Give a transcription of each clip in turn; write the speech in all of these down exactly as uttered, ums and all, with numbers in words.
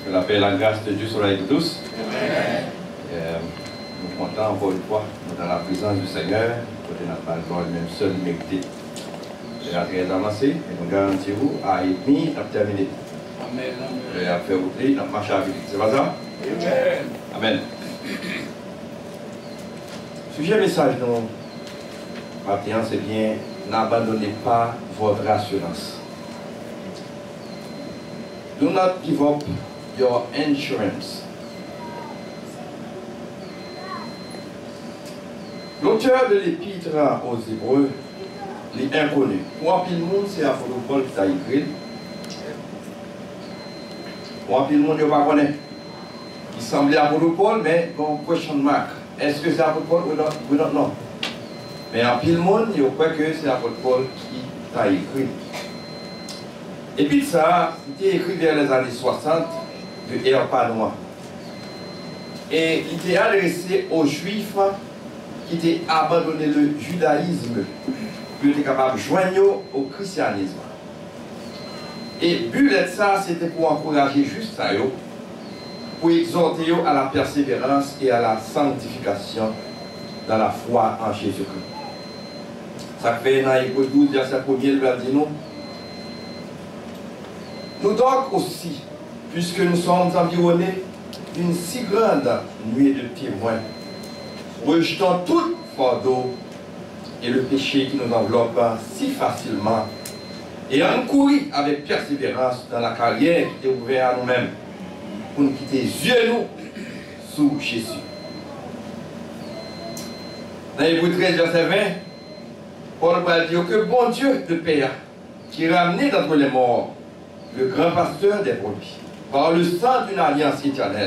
Que la paix et la grâce de Dieu soient avec tous. Amen. Euh, nous sommes contents encore une fois dans la présence du Seigneur, côté notre parole même seul mérité. C'est la très avancée et nous garantissons à et demi à terminer. Amen. Et à faire oublier notre marche à vie. C'est pas ça? Amen. Amen. Sujet message de matin, c'est bien n'abandonnez pas votre assurance. Do not give up your insurance. L'auteur de l'épître aux Hébreux, les inconnus. Pour un pile monde, c'est l'apôtre Paul qui t'a écrit. Pour un pile monde, je ne pas connaître. Il semblait l'apôtre Paul, mais bon, question mark. Est-ce que c'est l'apôtre Paul ou non? We don't know. Mais un pile monde, je crois que c'est l'apôtre Paul qui t'a écrit. Et puis ça, c'était écrit vers les années soixante de Herpanois. Et il était adressé aux Juifs qui étaient abandonné le judaïsme, qui étaient capables de joindre au christianisme. Et but de ça, c'était pour encourager juste ça, pour exhorter à la persévérance et à la sanctification dans la foi en Jésus-Christ. Ça fait dans Hébreux douze, verset premier, il va dire nous. Nous donc aussi, puisque nous sommes environnés d'une si grande nuée de témoins, rejetons tout fardeau et le péché qui nous enveloppe si facilement, et encourir avec persévérance dans la carrière qui est ouverte à nous-mêmes, pour nous quitter les yeux nous sous Jésus. Dans Hébreux treize, verset vingt, Paul va dire que bon Dieu de Père, qui ramenait d'entre les morts le grand pasteur des brebis, par le sang d'une alliance éternelle.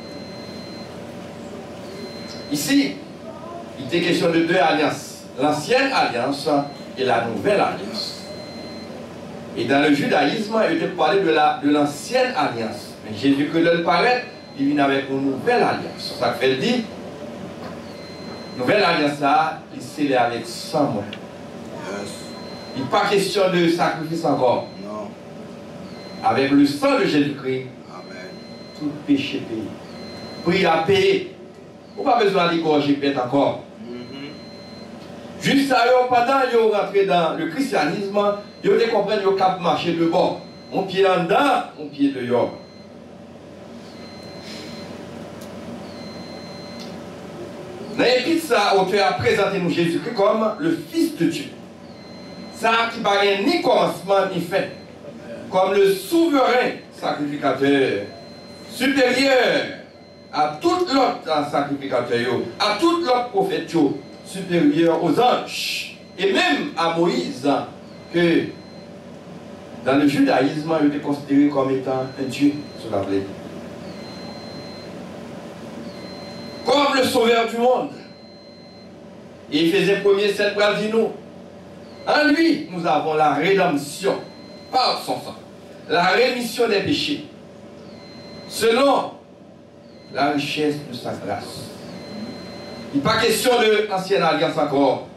Ici, il était question de deux alliances, l'ancienne alliance et la nouvelle alliance. Et dans le judaïsme, il était parlé de l'ancienne de alliance. Mais Jésus, que le paraît, il vient avec une nouvelle alliance. Ça fait le dit, nouvelle alliance là, il scellé avec sang. Il n'est pas question de sacrifice encore. Avec le sang de Jésus-Christ, tout péché payé. Prix à payer. Vous n'avez pas besoin d'égorger peut-être encore. Mm-hmm. Juste ça, pendant que vous rentrez dans le christianisme, vous devez comprendre que vous avez marché de bord. Mon pied en dedans, mon pied dehors. Dans l'épître, ça, l'auteur a présenté nous Jésus-Christ comme le Fils de Dieu. Ça qui n'a ni commencement ni fin. Comme le souverain sacrificateur supérieur à tout l'autre sacrificateur, à tout l'autre prophète supérieur aux anges, et même à Moïse, que dans le judaïsme, il était considéré comme étant un Dieu sur la plaie. Comme le sauveur du monde. Et il faisait premier sept bravino. En lui, nous avons la rédemption par son sang, la rémission des péchés, selon la richesse de sa grâce. Il n'est pas question de l'ancienne alliance encore.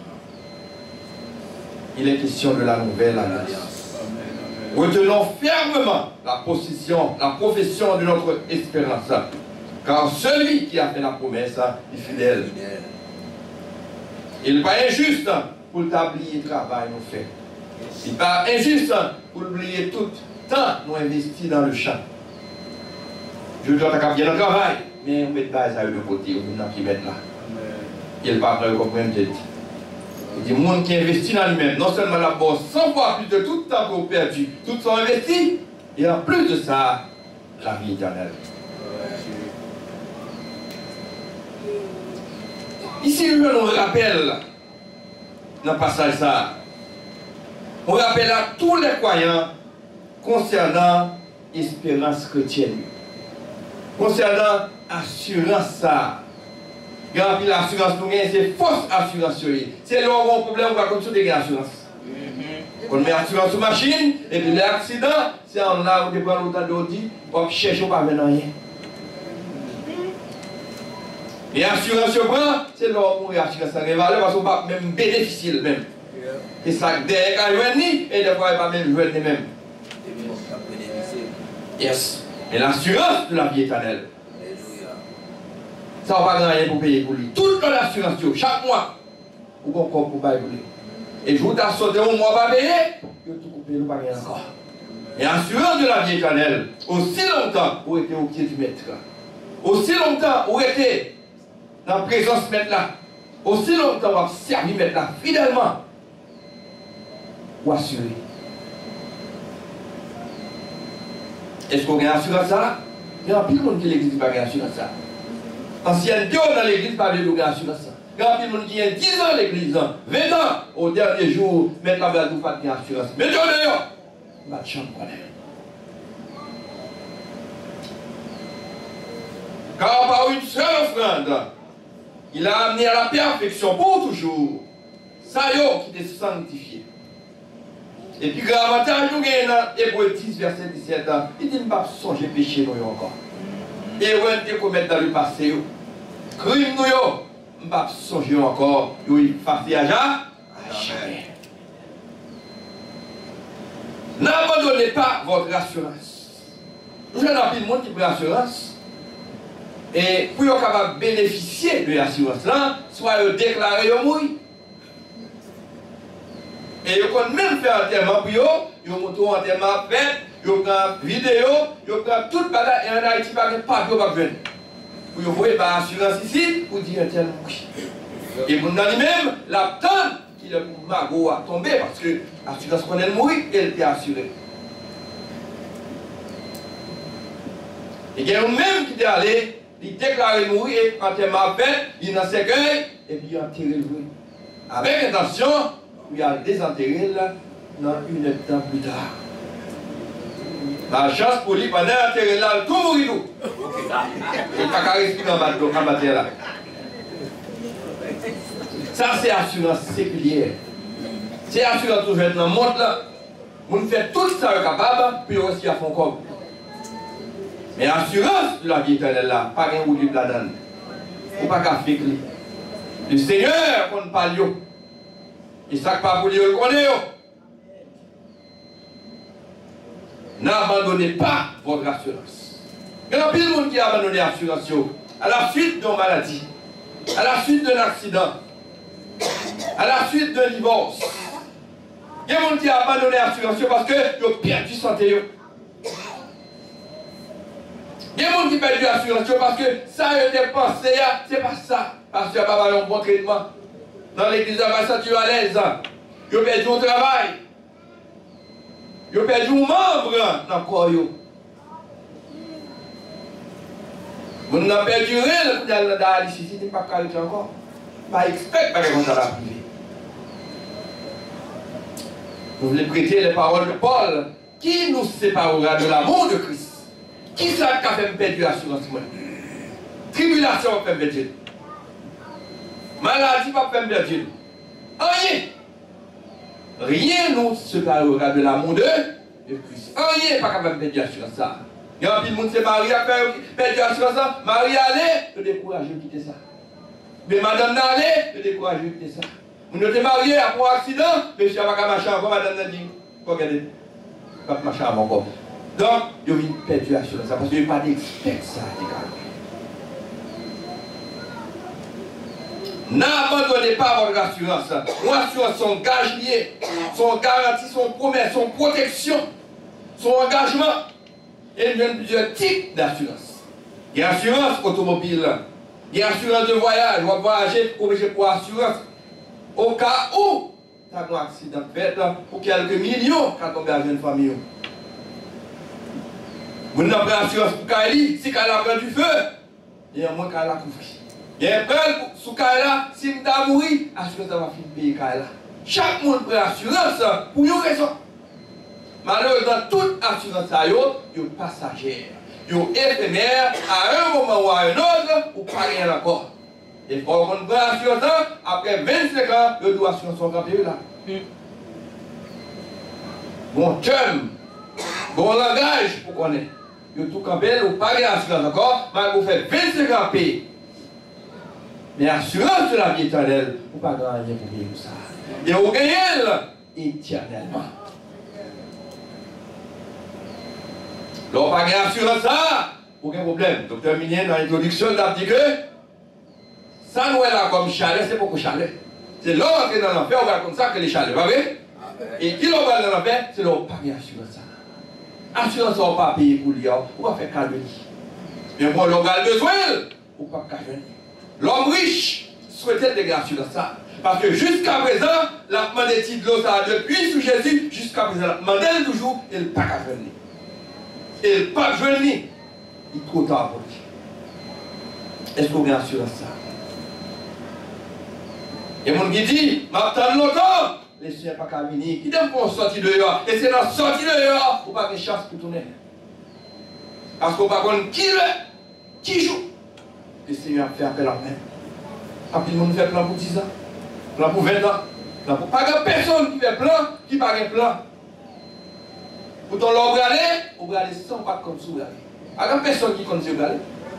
Il est question de la nouvelle alliance. Retenons fermement la position, la profession de notre espérance, car celui qui a fait la promesse est fidèle. Il n'est pas injuste pour t'oublier le travail nous fait. Il n'est pas injuste pour oublier tout temps nous investis dans le champ. Je dois t'accompagner bien le travail, mais on met pas ça de côté, on n'a qui mettre là. Il pas de comprendre tête. Il dit, monde qui investit dans lui-même, non seulement la bourse, cent fois plus de tout le temps qu'on perdu, tout son investi, et en plus de ça, la vie éternelle. Ici, je nous rappelle, dans le passage ça, on rappelle à tous les croyants concernant l'espérance chrétienne, concernant l'assurance ça. Quand l'assurance nous gagne, c'est fausse assurance. C'est là où on a un problème, on va continuer de gagner l'assurance. On met l'assurance sur la machine, et puis l'accident, c'est en là où on prend l'autant d'audit, on cherche pas maintenant rien. Et l'assurance sur prend, c'est là où on l'assurance en valeur, parce qu'on ne va même bénéficier même. Et ça, derrière, il y a et des fois, il ne va même jouer même. Yes. Mais l'assurance de la vie éternelle, ça va pas rien pour payer pour lui. Toute l'assurance, chaque mois, vous avez encore pour payer pour lui. Et je vous ai sauté un mois pas payer, vous tout coupé, vous pas rien encore. Et l'assurance de la vie éternelle, aussi longtemps vous êtes au pied du maître, aussi longtemps vous êtes dans la présence du maître là, aussi longtemps vous avez servi maître là, fidèlement, vous assurez. Est-ce qu'on a une assurance ça? Il y a plus de monde qui l'église pas une assurance ça. Ancienneté dans l'église pas de une assurance ça. Il y a plus de monde qui a dix ans l'église, vingt ans, au dernier jour, mettre la belle pas de assurance. Mais Dieu d'ailleurs, ma chambre connaît. Car par une seule offrande, il a amené à la perfection pour toujours. Ça y est, qui est sanctifié. Et puis, le avantage, nous avons dans Hébreux dix, verset dix-sept, il dit, ne pas songer péché nous encore. Et on te commettre dans le passé, crime nous, ne pas songer encore, il fait à jamais. N'abandonnez pas votre assurance. Nous avons plus de monde qui prend l'assurance. Et pour être capable de bénéficier de l'assurance, soit déclarer au mouille. Et ils peuvent même faire un enterrement pour eux, ils montrent un enterrement fait, ils prennent une vidéo, ils prennent toute bagarre et en Haïti, ils ne pas de pas venir. Pour vous voyez, l'assurance ici, pour dire un tel oui. Et pour nous même, la tante qui est pour Mago a tombé parce que l'assurance qu'on elle mourir, elle était assurée. Et il y a même qui est allé, il déclarait mourir, et enterrement fait, il dans cercueil, et puis il a enterré le bruit. Avec intention, il a désenterré là, dans une temps plus tard. La chance pour lui, pendant l'enterré là, tout mourit tout. Il n'a pas qu'à respirer en matière là. Ça, c'est assurance séculière. C'est assurance toujours dans le monde là. Vous faites tout ça capable, puis aussi à fond comme. Mais l'assurance de la vie éternelle là, pas rien ou de la donne. Ou pas qu'à faire. Le Seigneur, qu'on ne parle pas. Et ça pas pour lui reconnaître. N'abandonnez pas votre assurance. Il y a plus de monde qui a abandonné l'assurance à la suite d'une maladie, à la suite d'un accident, à la suite d'un divorce. Il y a des gens qui ont abandonné l'assurance parce qu'ils ont perdu santé. Il y a des gens qui ont perdu l'assurance parce que ça a été pensé, c'est pas ça. Parce qu'il n'y a pas un bon traitement. Dans l'église, ça tu es à l'aise. Ils ont perdu un travail. Ils ont perdu un membre dans le corps. Vous n'avez perdu rien dans ici, si vous n'avez pas calculé encore. Pas expect par exemple dans la privée. Vous voulez prêter les paroles de Paul. Qui nous séparera de l'amour de Christ? Qui ça qui a fait me perdre l'assurance? Tribulation fait me perdre. Maladie pas faire me perdre. Rien. Rien nous séparera de l'amour de Christ. Rien pas capable de perdre l'assurance ça. Il y a un peu de monde qui s'est marié à faire perdre l'assurance ça. Marie allait, je décourage de quitter ça. Mais madame n'allait, je décourage de quitter ça. Vous êtes marié après un accident, mais je ne sais pas marcher encore, madame n'a dit, regardez, pas marcher encore. Donc, il y a une perte d'assurance parce qu'il n'y a pas d'expert ça. N'abandonnez pas votre assurance. Vos assurances sont gages liés, sont garanties, sont promesses, sont protection, son engagement. Et il y a plusieurs types d'assurance. Il y a assurance automobile, il y a assurance de voyage, on va voyager, obligé pour assurance. Au cas où, tu as un accident fait pour quelques millions quand on gagne une famille. Vous n'avez pas d'assurance pour Kaili, si Kaila prend du feu, il y a moins Kaila couvrir. Il y a un prêt sur Kaila, si vous avez mouru, l'assurance va finir de payer Kaila. Chaque monde prend l'assurance pour une raison. Malheureusement, toute assurance est passagère, est éphémère, à un moment ou à un autre, ou pas rien encore. Et quand on prend l'assurance, après vingt-cinq ans, il doit assurance son grand pays là. Bon chum, bon langage pour connaître. Vous tout campé, vous payez l'assurance encore, mais vous faites vingt-cinq ans payer. Mais l'assurance de la vie éternelle, vous ne pouvez pas gagner pour payer ça. Et vous gagnez éternellement. L'on pas de assurance, ça, aucun problème. Docteur Minier, dans l'introduction, il a dit que ça nous est là comme chalet, c'est beaucoup chalet. C'est l'homme qui est dans l'enfer, on va comme ça que les chalets, pas vrai? Et qui l'on va dans l'enfer, c'est l'homme pas de assurance. Assurance, on ne va pas payer pour lui, on va faire cadeau. Mais bon, l'homme a besoin, on ne va pas cadeau. L'homme riche souhaitait des assurances. Parce que jusqu'à présent, la demande des titres de ça depuis sous Jésus, jusqu'à présent, la demande toujours, il n'a pas qu'à venir. Il n'a pas venir. Il est trop tard pour lui. Est-ce qu'on a assurance ça? Et mon qui dit, m'attends longtemps, les seigneurs pas qu'à venir, qui donne pour sortir dehors. Et c'est dans sortir dehors, on n'a pas de chance pour tourner. Parce qu'on ne sait pas qui le, qui joue. Le Seigneur a fait appel à même. Après, le monde fait plan pour dix ans, plan pour vingt ans. Plan pour... Pas de personne qui fait plan, qui n'a pas de plan. Pourtant, l'on va aller, on va aller sans pas comme ça. Pas de personne qui compte sur aller.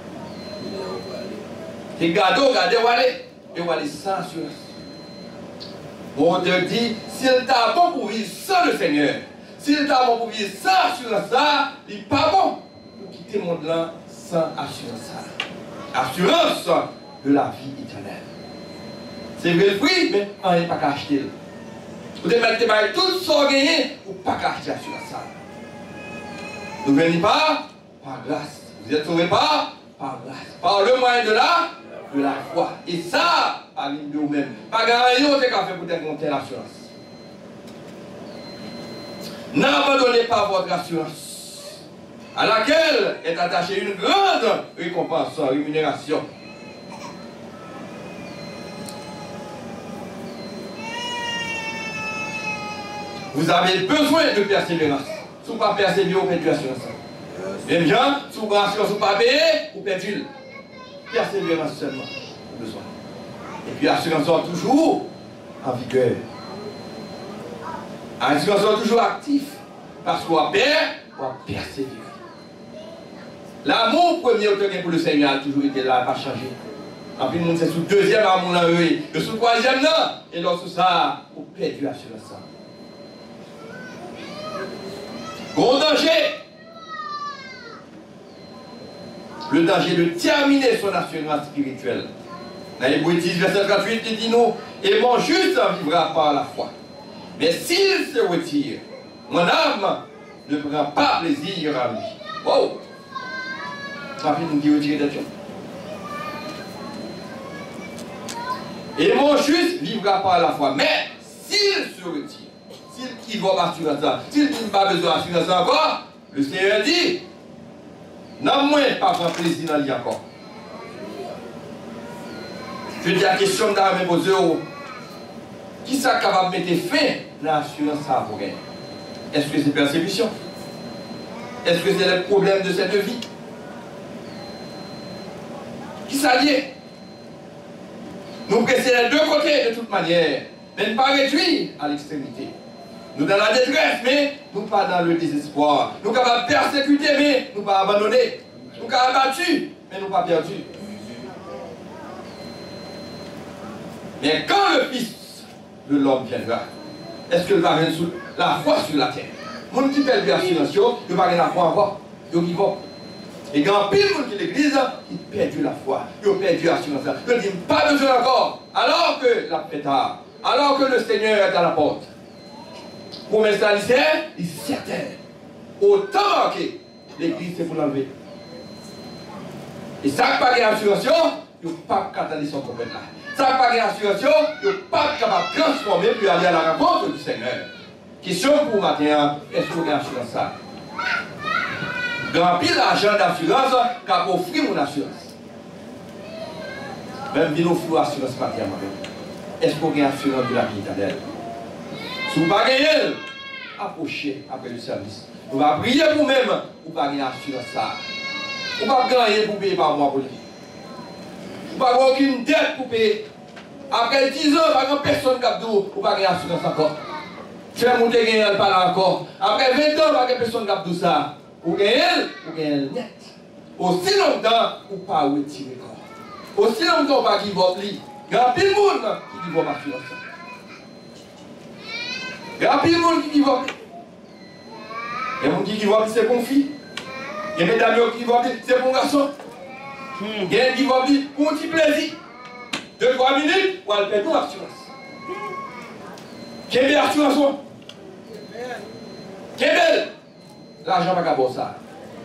Et gardez, regardez, on va aller. Et on va aller sans assurance. Bon, Dieu dit, s'il t'a bon pour vivre sans le Seigneur, s'il t'a bon pour vivre sans assurance, ça, il n'est pas bon pour quitter le monde là sans assurance. Assurance de la vie éternelle. C'est vrai le prix, mais on n'est pas qu'à acheter. Vous devez mettre tout ce qu'on gagne pour ne pas acheter l'assurance. Nous ne venons pas par grâce. Vous êtes sauvés pas par grâce. Par le moyen de la, de la foi. Et ça, par l'une de vous-même. Pas gagner autre qu'à faire pour te monter l'assurance. N'abandonnez pas votre assurance, à laquelle est attachée une grande récompense, rémunération. Vous avez besoin de persévérance. Si vous ne pas persévérer, vous perdez l'assurance. Même gens, si vous ne vous pas payer, vous perdez. Persévérance seulement, besoin. Et puis l'assurance est toujours en vigueur. L'assurance est toujours actif. Parce qu'on va perdre, on va persévérer. L'amour premier pour le Seigneur a toujours été là, pas changé. En plus, c'est sous le deuxième amour là, et sous le troisième là, et lorsque ça, on perd l'assurance. Gros danger. Le danger de terminer son assurance spirituelle. Dans l'Hébreux dix, verset trente-huit, il dit nous, et mon juste en vivra par la foi. Mais s'il se retire, mon âme ne prend pas plaisir à lui. Wow! Ça fait nous dire retirer d'être. Et mon juste vivra par la foi. Mais s'il se retire, s'il ne va pas assurer ça, s'il n'a pas besoin d'assurer ça encore, le Seigneur dit, non moins pas prendre plaisir dans lui encore. Je dis la question d'armes posée, qui est capable de mettre fin à l'assurance à vous gagner? Est-ce que c'est persécution? Est-ce que c'est le problème de cette vie? Qui s'allie? Nous pressons les deux côtés de toute manière, mais ne pas réduire à l'extrémité. Nous dans la détresse, mais nous pas dans le désespoir. Nous capables de persécuter, mais nous pas abandonner. Nous capables battus, mais nous pas perdus. Mais quand le Fils de l'homme viendra, est-ce qu'il va venir sous la foi sur la terre? Mon qui perd l'assurance, il va la foi encore. Il y va. Et quand pile monde qui l'église, il perd la foi. Il perd l'assurance. Il dit pas besoin encore. Alors que la paix tard, alors que le Seigneur est à la porte. Pour mettre ça ici, il est certain. Autant que l'église, c'est pour l'enlever. Et ça n'a pas d'assurance, il n'y a pas de catalyseur complète là. Ça n'a pas d'assurance, il n'y a pas capable de transformer puis aller à la rencontre du Seigneur. Question pour matin, est-ce que vous avez assurance ça? Grand pile l'argent d'assurance qu'a offert mon assurance. Même si nous offrons assurance matin, est-ce que vous avez assurance de la vie éternelle? Si vous n'avez pas gagné, approchez après le service. Vous allez prier pour vous-même, vous n'avez pas assurance ça. Vous n'avez pas gagné pour payer par mois pour lui. Vous n'avez aucune dette pour payer. Après dix ans, vous n'avez personne qui a dit, vous n'avez pas assurance encore. Si vous avez gagné, elle parle encore. Après vingt ans, vous n'avez personne qui a dit ça. Vous gagnez, vous gagnez net. Aussi longtemps, vous ne pas retirer corps. Aussi longtemps, vous ne pas give up lui. Il y a pile de monde qui give up assurance. Il y a pile de monde qui give up. Et on dit qu'il va se confier. Et mesdames qui vont dire, c'est mon garçon. Il y a qui vont dire, pour un petit plaisir. Deux, trois minutes, pour aller perdre une assurance. Quelle belle assurance. Quelle belle. L'argent va pas ça.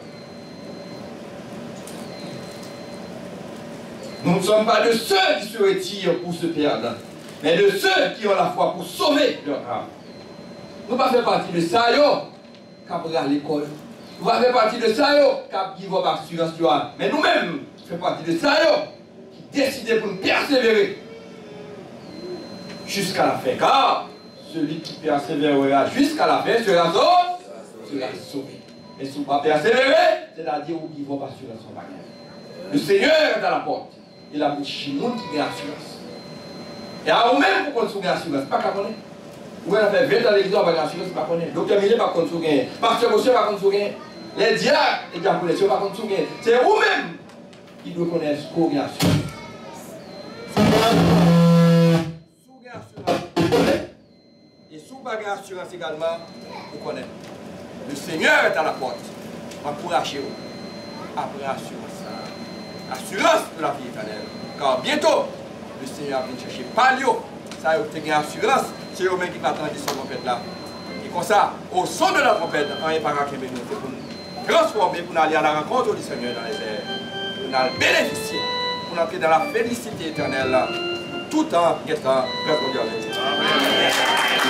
Nous ne sommes pas de ceux qui se retirent pour se perdre, mais de ceux qui ont la foi pour sauver leur âme. Nous ne faisons pas partie de ça, qui a à l'école. Nous ne faisons pas partie de ça, qui a pas assurance. Mais nous-mêmes, nous faisons partie de ça, qui décident pour nous persévérer jusqu'à la fin. Car celui qui persévérera jusqu'à la fin sera sauvé. Et si vous ne pas persévérer, c'est-à-dire qu'il ne va pas assurer son bagage. Le Seigneur est à la porte. Il a beaucoup de monde qui a assurance. Et à vous-même, pour qu'on ait assurance, pas qu'à connaître. Vous avez fait vingt ans l'église, on va assurance, pas connaître. Docteur Millet, pas qu'on ait. Pasteur Monsieur, pas qu'on ait. Les diacres, les diaconesses, pas qu'on ait. C'est vous-même qui devez connaître ce qu'on a assurance. Si vous avez assurance, vous connaissez. Et si vous avez assurance également, vous connaissez. Le Seigneur est à la porte. Encouragez-vous. Après assurance. Assurance de la vie éternelle. Car bientôt, le Seigneur vient chercher Palio. Ça, vous avez assurance. C'est eux-mêmes qui attendent son trompette là. Et comme ça, au son de la trompette, quand il n'y a pas qu'à nous pour nous transformer, pour nous aller à la rencontre du Seigneur dans les airs. Pour nous bénéficier. Pour nous entrer dans la félicité éternelle là. Tout en étant grâce à Dieu. Amen.